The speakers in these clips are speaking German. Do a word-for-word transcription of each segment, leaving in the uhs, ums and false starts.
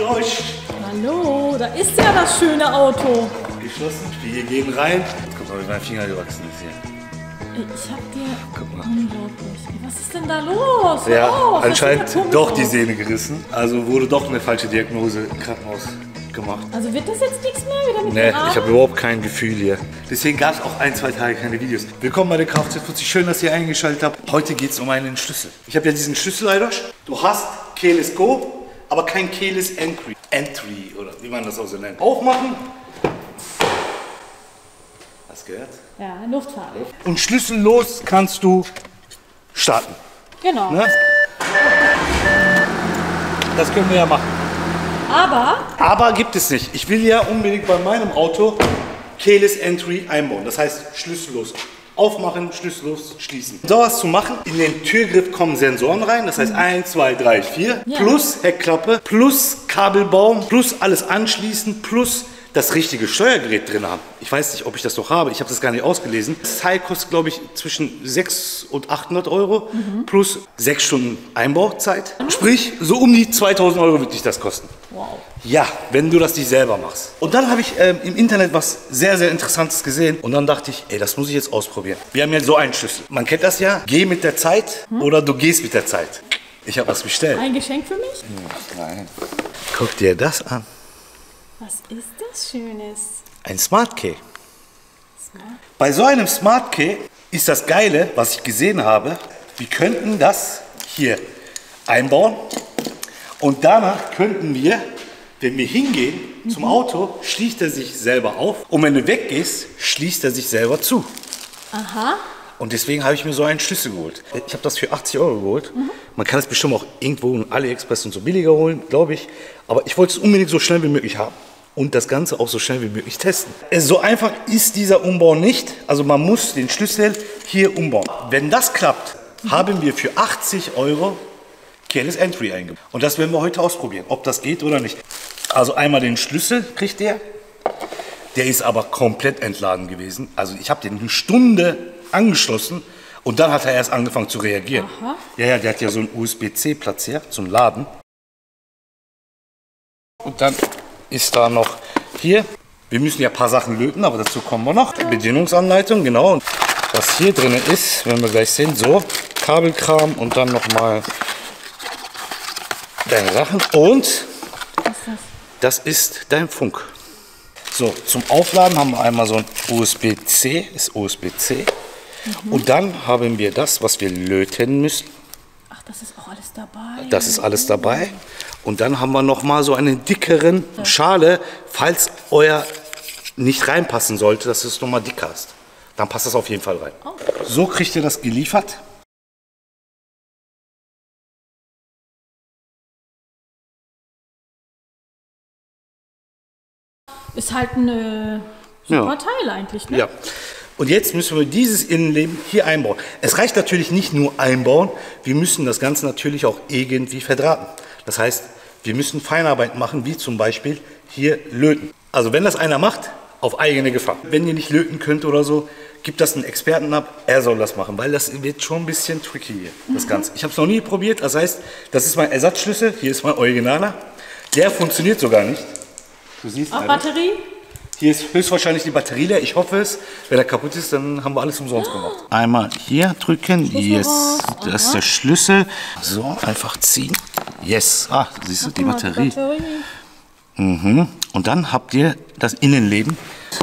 durch. Hallo, da ist ja das schöne Auto. Geschlossen, wir gehen rein. Jetzt kommt noch, wie mein Finger gewachsen ist hier. Ich hab dir... Guck mal. Unglaublich. Was ist denn da los? Ja, oh, anscheinend doch die aus. Sehne gerissen. Also wurde doch eine falsche Diagnose im Krankenhaus gemacht. Also wird das jetzt nichts mehr wieder mit Nee, dem Arm? ich habe überhaupt kein Gefühl hier. Deswegen gab es auch ein, zwei Tage keine Videos. Willkommen bei der Kfz fünfzig. Schön, dass ihr eingeschaltet habt. Heute geht es um einen Schlüssel. Ich habe ja diesen Schlüssel, Eidosch. Du hast Keyless Go, aber kein Keyless Entry. Entry, oder wie man das auch so nennt. Aufmachen. Hast du gehört? Ja, Luftfahrt. Und schlüssellos kannst du starten. Genau. Ne? Das können wir ja machen. Aber? Aber gibt es nicht. Ich will ja unbedingt bei meinem Auto Keyless Entry einbauen. Das heißt schlüssellos aufmachen, schlüssellos schließen. Um sowas zu machen, in den Türgriff kommen Sensoren rein. Das heißt eins, zwei, drei, vier. Ja. Plus Heckklappe, plus Kabelbaum, plus alles anschließen, plus das richtige Steuergerät drin haben. Ich weiß nicht, ob ich das noch habe. Ich habe das gar nicht ausgelesen. Das Teil kostet, glaube ich, zwischen sechshundert und achthundert Euro mhm. plus sechs Stunden Einbauzeit. Sprich, so um die zweitausend Euro wird dich das kosten. Wow. Ja, wenn du das nicht selber machst. Und dann habe ich ähm, im Internet was sehr, sehr Interessantes gesehen. Und dann dachte ich, ey, das muss ich jetzt ausprobieren. Wir haben ja so einen Schlüssel. Man kennt das ja. Geh mit der Zeit hm? oder du gehst mit der Zeit. Ich habe was bestellt. Ein Geschenk für mich? Nein. Guck dir das an. Was ist das Schönes? Ein Smart Key. Smart. Bei so einem Smart Key ist das Geile, was ich gesehen habe, wir könnten das hier einbauen und danach könnten wir, wenn wir hingehen mhm. zum Auto, schließt er sich selber auf und wenn du weggehst, schließt er sich selber zu. Aha. Und deswegen habe ich mir so einen Schlüssel geholt. Ich habe das für achtzig Euro geholt. Mhm. Man kann es bestimmt auch irgendwo in AliExpress und so billiger holen, glaube ich. Aber ich wollte es unbedingt so schnell wie möglich haben. Und das Ganze auch so schnell wie möglich testen. So einfach ist dieser Umbau nicht. Also man muss den Schlüssel hier umbauen. Wenn das klappt, mhm. haben wir für achtzig Euro Keyless Entry eingebaut. Und das werden wir heute ausprobieren, ob das geht oder nicht. Also einmal den Schlüssel kriegt der. Der ist aber komplett entladen gewesen. Also ich habe den eine Stunde angeschlossen und dann hat er erst angefangen zu reagieren. Aha. Ja, ja, der hat ja so einen U S B C-Platz hier zum Laden. Und dann ist da noch hier, wir müssen ja ein paar Sachen löten, aber dazu kommen wir noch. Bedienungsanleitung, genau. Und was hier drin ist, werden wir gleich sehen, so Kabelkram und dann nochmal deine Sachen. Und das ist dein Funk. So, zum Aufladen haben wir einmal so ein U S B C, ist U S B C. Mhm. Und dann haben wir das, was wir löten müssen. Ach, das ist auch alles dabei. Das ist alles dabei. Und dann haben wir noch mal so einen dickeren Schale, falls euer nicht reinpassen sollte, dass du es noch mal dicker hast. Dann passt das auf jeden Fall rein. Oh. So kriegt ihr das geliefert. Ist halt ein super ja. Teil eigentlich, ne? Ja. Und jetzt müssen wir dieses Innenleben hier einbauen. Es reicht natürlich nicht nur einbauen, wir müssen das Ganze natürlich auch irgendwie verdrahten. Das heißt, wir müssen Feinarbeit machen, wie zum Beispiel hier löten. Also wenn das einer macht, auf eigene Gefahr. Wenn ihr nicht löten könnt oder so, gibt das einen Experten ab, er soll das machen, weil das wird schon ein bisschen tricky hier, das Ganze. Ich habe es noch nie probiert, das heißt, das ist mein Ersatzschlüssel, hier ist mein Originaler. Der funktioniert sogar nicht. Du siehst auch Batterie? Hier ist höchstwahrscheinlich die Batterie leer. Ich hoffe es. Wenn er kaputt ist, dann haben wir alles umsonst gemacht. Einmal hier drücken. Yes. Das ist der Schlüssel. So, einfach ziehen. Yes. Ah, siehst du, die Batterie. Batterie. Mhm. Und dann habt ihr das Innenleben.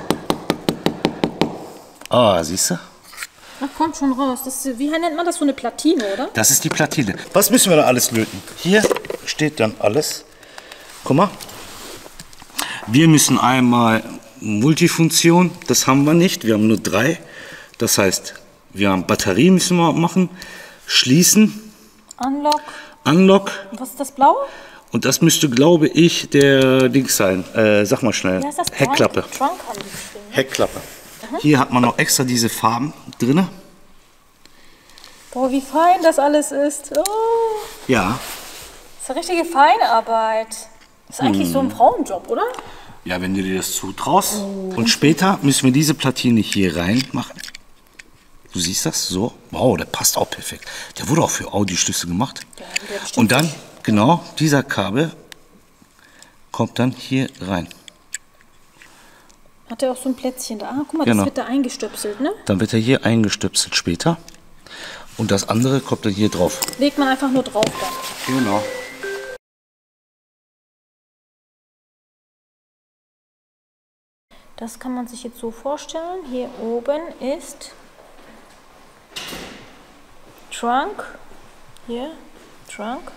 Ah, siehst du? Ach, kommt schon raus. Das ist, wie nennt man das? So eine Platine, oder? Das ist die Platine. Was müssen wir da alles löten? Hier steht dann alles. Guck mal. Wir müssen einmal Multifunktion, das haben wir nicht, wir haben nur drei. Das heißt, wir haben Batterie müssen wir machen, schließen, Unlock. Unlock. Und was ist das Blaue? Und das müsste, glaube ich, der Dings sein. Äh, sag mal schnell. Ja, ist das Heckklappe. Trunk, Trunk haben die bestimmt. Heckklappe. Mhm. Hier hat man noch extra diese Farben drin. Boah, wie fein das alles ist. Oh. Ja. Das ist eine richtige Feinarbeit. Das ist eigentlich hm. so ein Frauenjob, oder? Ja, wenn du dir das zutraust. Oh. Und später müssen wir diese Platine hier reinmachen. Du siehst das? So. Wow, der passt auch perfekt. Der wurde auch für Audi-Schlüssel gemacht. Ja, und dann, genau, dieser Kabel kommt dann hier rein. Hat er auch so ein Plätzchen da? Ah, guck mal, Genau. das wird da eingestöpselt, ne? Dann wird er hier eingestöpselt später. Und das andere kommt dann hier drauf. Legt man einfach nur drauf dann. Genau. Das kann man sich jetzt so vorstellen. Hier oben ist Trunk. Hier, Trunk.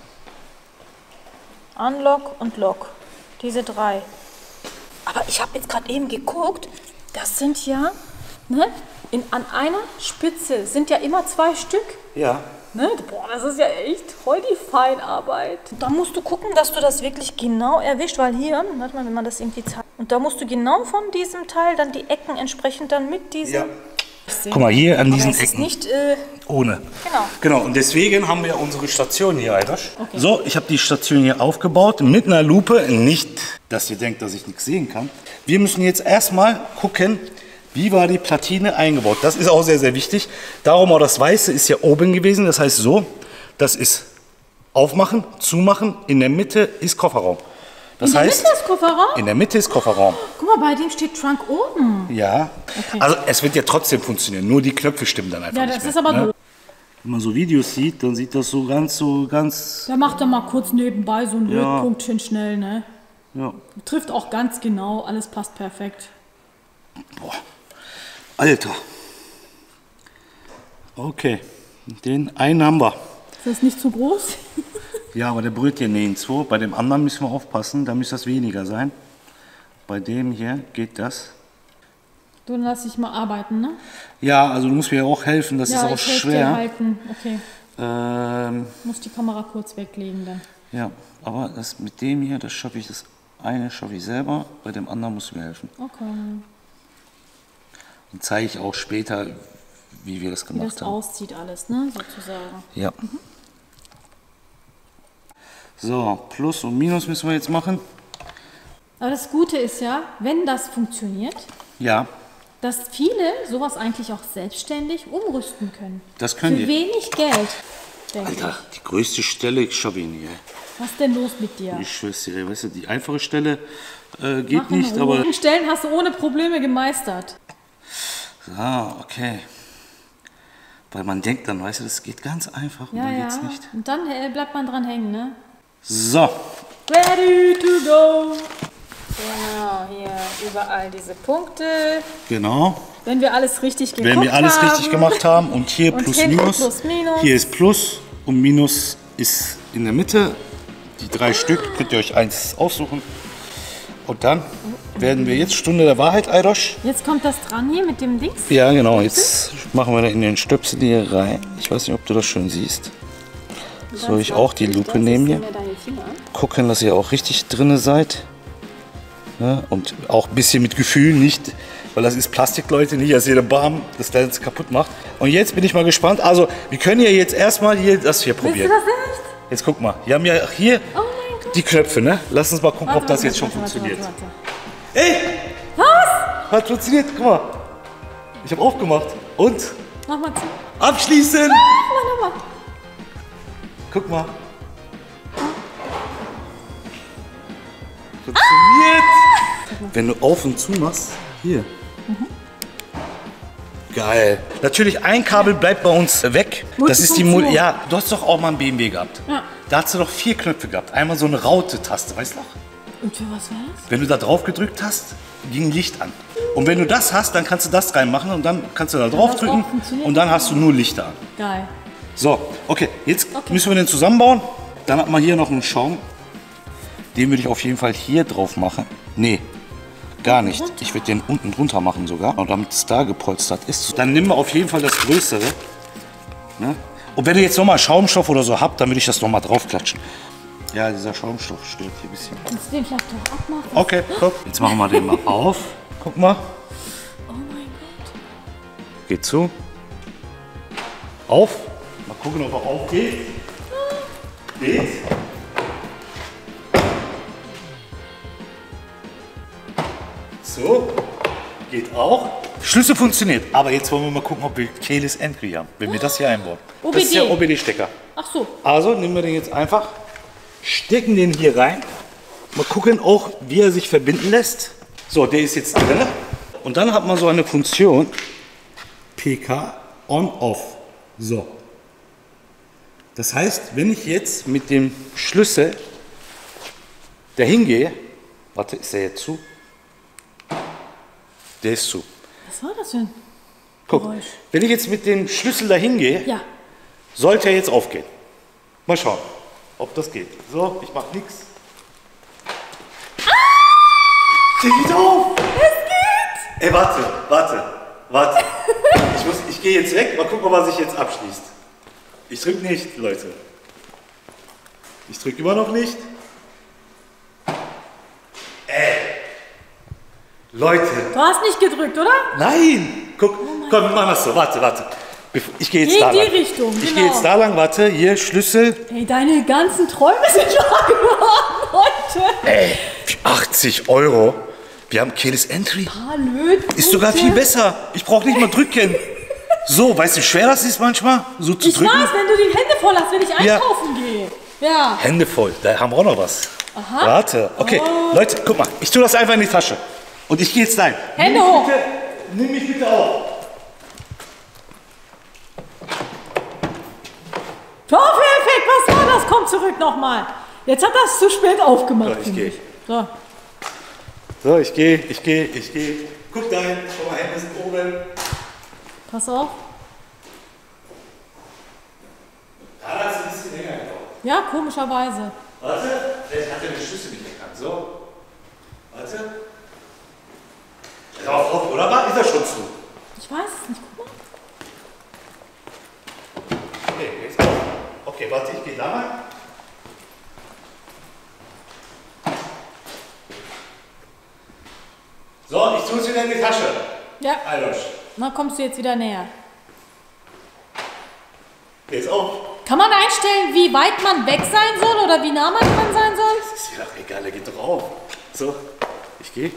Unlock und Lock. Diese drei. Aber ich habe jetzt gerade eben geguckt, das sind ja, ne, in, an einer Spitze sind ja immer zwei Stück. Ja. Ne? Boah, das ist ja echt voll die Feinarbeit. Da musst du gucken, dass du das wirklich genau erwischt, weil hier, warte mal, wenn man das irgendwie zeigt, und da musst du genau von diesem Teil dann die Ecken entsprechend dann mit diesem... Ja. Guck mal, hier an diesen Aber es ist Ecken. nicht, äh, Ohne. Genau. Genau, und deswegen haben wir unsere Station hier, Aydash. Okay. So, ich habe die Station hier aufgebaut mit einer Lupe. Nicht, dass ihr denkt, dass ich nichts sehen kann. Wir müssen jetzt erstmal gucken, wie war die Platine eingebaut. Das ist auch sehr, sehr wichtig. Darum auch das Weiße ist ja oben gewesen. Das heißt so, das ist aufmachen, zumachen. In der Mitte ist Kofferraum. Das in der heißt, Mitte ist Kofferraum? In der Mitte ist Kofferraum. Guck mal, bei dem steht Trunk oben. Ja, Okay. also es wird ja trotzdem funktionieren. Nur die Knöpfe stimmen dann einfach Ja, nicht das mehr, ist aber ne? doof. Wenn man so Videos sieht, dann sieht das so ganz, so ganz, Da macht er mal kurz nebenbei so ein Ja. Lötpunktchen schnell, ne? ja. Trifft auch ganz genau, alles passt perfekt. Boah, Alter. Okay, den einen haben wir. Ist das nicht zu groß? Ja, aber der brüht hier nirgendwo. Bei dem anderen müssen wir aufpassen, da müsste das weniger sein. Bei dem hier geht das. Du, dann lass ich mal arbeiten, ne? Ja, also du musst mir auch helfen, das ja, ist auch ich helfe dir schwer. halten. Okay, Ähm, muss die Kamera kurz weglegen dann. ja, aber das mit dem hier, das schaffe ich, das eine schaffe ich selber, bei dem anderen musst du mir helfen. Okay, Und zeige ich auch später, wie wir das wie gemacht das haben. aussieht alles, ne? Sozusagen. Ja. So, Plus und Minus müssen wir jetzt machen. Aber das Gute ist ja, wenn das funktioniert, Ja, dass viele sowas eigentlich auch selbstständig umrüsten können. das können Für wir. wenig Geld, denke Alter, die größte Stelle schaffe ich nie. ey. ich. Was ist denn los mit dir? Ich schwör's dir, weißt du, die einfache Stelle äh, geht Mach in nicht, Ruhe. aber... Die Stellen hast du ohne Probleme gemeistert. Ah, okay. Weil man denkt dann, weißt du, das geht ganz einfach und Ja, dann ja. geht's nicht. Und dann äh, bleibt man dran hängen, ne? So, Ready to go! genau, hier überall diese Punkte. genau. Wenn wir alles richtig geguckt Wenn wir alles haben. richtig gemacht haben und hier Und plus hinten minus, plus, minus. hier ist Plus und Minus ist in der Mitte. Die drei Stück könnt ihr euch eins aussuchen. Und dann werden wir jetzt Stunde der Wahrheit, Aydash. Jetzt kommt das dran hier mit dem Dings. Ja, genau. Jetzt machen wir da in den Stöpsel hier rein. Ich weiß nicht, ob du das schon siehst. Soll ich auch die Lupe nehmen hier? Gucken, dass ihr auch richtig drinne seid. Ja, und auch ein bisschen mit Gefühl, nicht, weil das ist Plastik, Leute, nicht, dass ihr den Bam das da jetzt kaputt macht. Und jetzt bin ich mal gespannt. Also, wir können ja jetzt erstmal hier das hier Willst du probieren. das echt? Jetzt guck mal. Wir haben ja hier Oh mein Gott. die Knöpfe, ne? Lass uns mal gucken, ob das jetzt schon funktioniert. Ey! Was? Hat funktioniert, guck mal. Ich habe aufgemacht. Und? Mach mal zu. Abschließen! Mach nochmal. Guck mal. Funktioniert! Wenn du auf und zu machst, hier. Geil. Natürlich, ein Kabel bleibt bei uns weg. Das ist die Mul Multifunktion. Ja, du hast doch auch mal einen B M W gehabt. Ja. Da hast du doch vier Knöpfe gehabt. Einmal so eine Raute-Taste, weißt du noch? Und für was war's? Wenn du da drauf gedrückt hast, ging Licht an. Und wenn du das hast, dann kannst du das reinmachen und dann kannst du da drauf das drücken auch funktioniert. und dann hast du nur Lichter an. Geil. So, okay, jetzt müssen wir den zusammenbauen. Dann hat man hier noch einen Schaum. Den würde ich auf jeden Fall hier drauf machen. Nee, gar nicht. Ich würde den unten drunter machen sogar, damit es da gepolstert ist. Dann nehmen wir auf jeden Fall das Größere. Ne? Und wenn ihr jetzt nochmal Schaumstoff oder so habt, dann würde ich das nochmal draufklatschen. Ja, dieser Schaumstoff stört hier ein bisschen. Kannst du den vielleicht doch abmachen? Okay, guck. Jetzt machen wir den mal auf. Guck mal. Oh mein Gott. Geht zu. Auf. Mal gucken, ob er aufgeht. Geht. So. Geht auch. Schlüssel funktioniert. Aber jetzt wollen wir mal gucken, ob wir Keyless Entry haben. Wenn wir das hier einbauen. Das ist der O B D-Stecker. Ach so. Also nehmen wir den jetzt einfach, stecken den hier rein. Mal gucken auch, wie er sich verbinden lässt. So, der ist jetzt drin. Und dann hat man so eine Funktion, P K On-Off. So. Das heißt, wenn ich jetzt mit dem Schlüssel dahin gehe, warte, ist der jetzt zu? Der ist zu. Was war das denn? Guck, Geräusch. wenn ich jetzt mit dem Schlüssel dahin gehe, Ja. sollte er jetzt aufgehen. Mal schauen, ob das geht. So, ich mach nichts. Ah! Der geht auf! Es geht! Ey, warte, warte, warte. Ich, muss, ich gehe jetzt weg, mal gucken, was sich jetzt abschließt. Ich drück nicht, Leute. Ich drück immer noch nicht. Ey. Leute. Du hast nicht gedrückt, oder? Nein! Guck, Oh komm, wir machen das so. Warte, warte. Bevor- Ich gehe jetzt Geh da in die lang. Richtung, Ich genau. gehe jetzt da lang, warte, hier, Schlüssel. Ey, deine ganzen Träume sind wahr geworden heute. Ey, für achtzig Euro. Wir haben Keyless Entry. Hallo. Ist sogar viel besser. Ich brauche nicht mal drücken. So, weißt du, wie schwer das ist manchmal, so zu Ich drücken? weiß, wenn du die Hände voll hast, wenn ich Ja. einkaufen gehe. Ja. Hände voll, da haben wir auch noch was. Aha. Warte, okay. Oh. Leute, guck mal, ich tue das einfach in die Tasche. Und ich gehe jetzt rein. Hände nimm mich hoch. Bitte, nimm mich bitte auf. Torfeffekt, was war das? Komm zurück nochmal. Jetzt hat das zu spät aufgemacht. So, ich finde geh. So. So, ich gehe, ich gehe, ich gehe. Guck dahin, schau mal, Hände sind oben. Pass auf. Da hat es ein bisschen länger gedauert. Ja, komischerweise. Warte, vielleicht hat er den Schlüssel nicht erkannt. So. Warte. Ist er auf, auf, oder? War- Ist er schon zu? Ich weiß es nicht. Guck mal. Okay, jetzt auf. Okay, warte, ich gehe da mal. So, ich tue es wieder in die Tasche. Ja. Eilosch. Na, kommst du jetzt wieder näher. Jetzt auf. Kann man einstellen, wie weit man weg sein soll oder wie nah man dran sein soll? Das ist mir doch egal, er geht doch auf. So, ich gehe.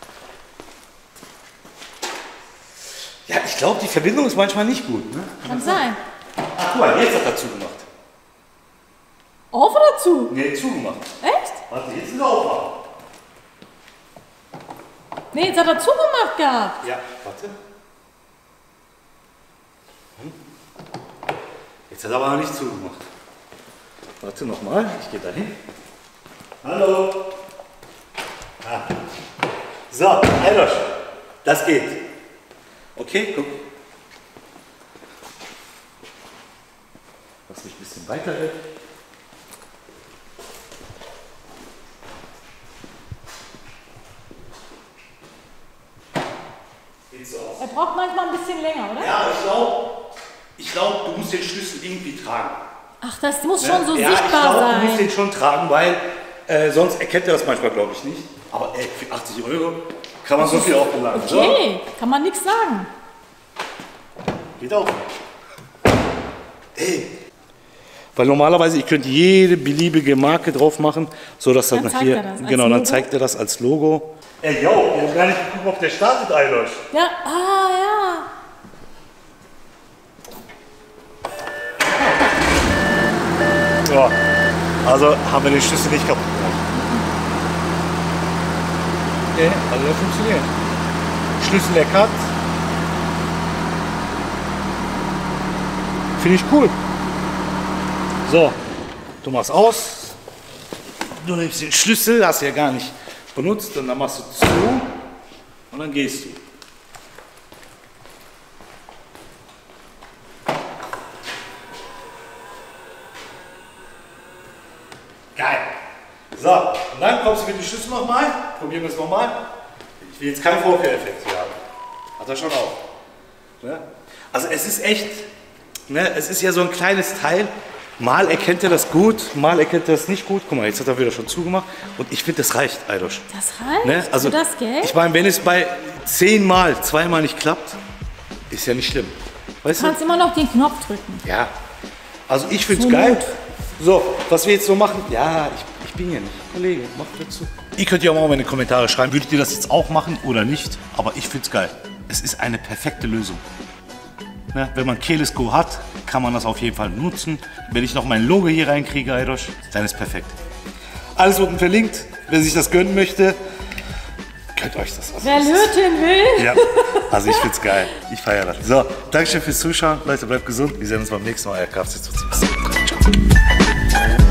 Ja, ich glaube, die Verbindung ist manchmal nicht gut. Ne? Kann sein. Ach, guck mal, jetzt hat er zugemacht. Auf oder zu? Nee, zugemacht. Echt? Warte, jetzt ist er aufmachen. Nee, jetzt hat er zugemacht gehabt. Ja, warte. Hm. Jetzt hat er aber noch nicht zugemacht. Warte nochmal, ich gehe da hin. Hallo. Ah. So, Eilosch, das geht. Okay, guck. Lass mich ein bisschen weiter weg. Geht's so aus? Er braucht manchmal ein bisschen länger, oder? Ja, ich glaube, ich glaub, du musst den Schlüssel irgendwie tragen. Ach, das muss schon so ja, sichtbar ich glaub, sein. du musst den schon tragen, weil äh, sonst erkennt er das manchmal, glaube ich, nicht. Aber ey, für achtzig Euro kann man so viel aufbeladen. Okay, kann man nichts sagen. So, geht auch. Ey. Weil normalerweise, ich könnte jede beliebige Marke drauf machen, sodass Dann dann zeigt hier, er das als genau, dann Logo. zeigt er das als Logo. Ey, yo, wir haben gar nicht geguckt, ob der startet, Eilosch. Ja, ah, ja. Ja, also haben wir den Schlüssel nicht kaputt gemacht. Okay, also der funktioniert. Schlüssel erkannt. Finde ich cool. So, du machst aus. Du nimmst den Schlüssel, hast du ja gar nicht benutzt, und dann machst du zu und dann gehst du. Geil. So, und dann kommst du mit dem Schlüssel nochmal. Probieren wir es nochmal. Ich will jetzt keinen Vorführeffekt hier haben. Hat er schon auch. Ne? Also es ist echt, ne, es ist ja so ein kleines Teil. Mal erkennt er das gut, mal erkennt er das nicht gut. Guck mal, jetzt hat er wieder schon zugemacht. Und ich finde, das reicht, Eilosch. Das reicht Ne? Also, für das Geld? ich meine, wenn es bei zehnmal, zweimal nicht klappt, ist ja nicht schlimm. Weißt Du kannst immer noch den Knopf drücken. du? Ja. Also ich finde es So geil. gut. So, was wir jetzt so machen, ja, ich, ich bin ja nicht. Kollege, mach dazu. Ihr könnt ja auch mal in die Kommentare schreiben, würdet ihr das jetzt auch machen oder nicht? Aber ich finde es geil. Es ist eine perfekte Lösung. Ne? Wenn man Keyless Go hat, kann man das auf jeden Fall nutzen. Wenn ich noch mein Logo hier reinkriege, Eidosch, dann ist perfekt. Alles unten verlinkt. Wer sich das gönnen möchte, gönnt euch das. Also, Wer das löten will. Ja, also ich find's geil. Ich feiere das. So, Dankeschön fürs Zuschauen. Leute, bleibt gesund. Wir sehen uns beim nächsten Mal. Euer K F C. Ciao.